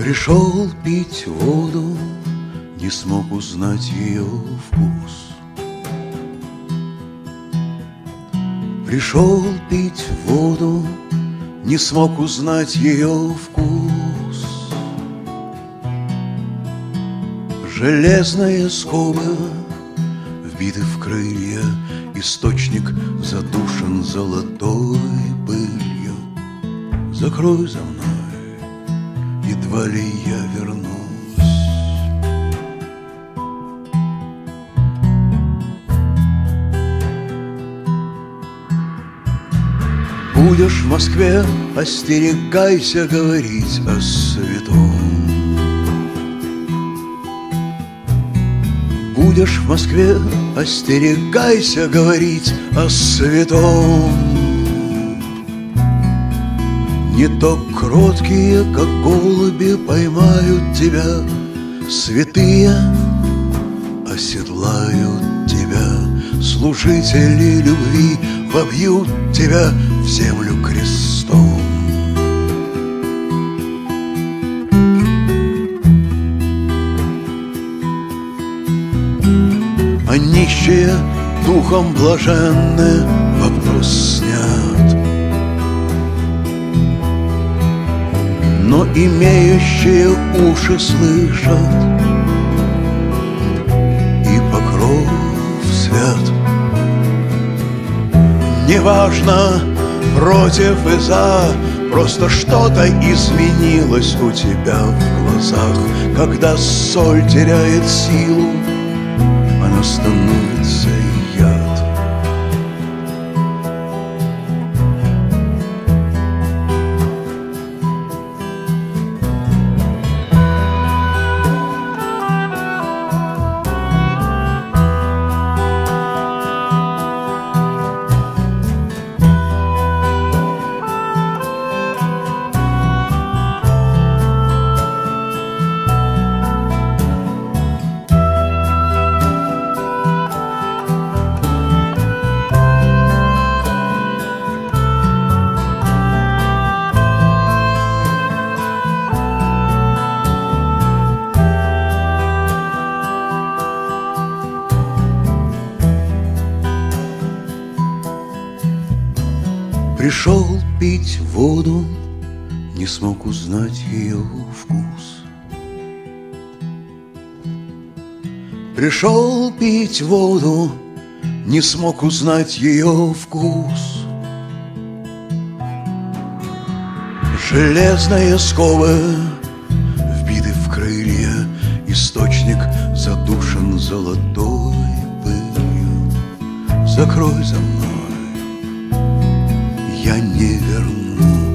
Пришел пить воду, не смог узнать ее вкус. Пришел пить воду, не смог узнать ее вкус. Железные скобы вбиты в крылья, источник задушен золотой пылью. Закрой за мной, едва ли я вернусь. Будешь в Москве, остерегайся говорить о святом. Будешь в Москве, остерегайся говорить о святом. Не то кроткие, как голуби, поймают тебя, святые оседлают тебя, служители любви вобьют тебя в землю крестом. А нищие духом блаженны вопрос снят, но имеющие уши слышат, и покров свят. Неважно, против и за, просто что-то изменилось у тебя в глазах. Когда соль теряет силу, она становится яд. Пришел пить воду, не смог узнать ее вкус. Пришел пить воду, не смог узнать ее вкус. Железные скобы вбиты в крылья, источник задушен золотой пылью. Закрой за мной, я не вернусь.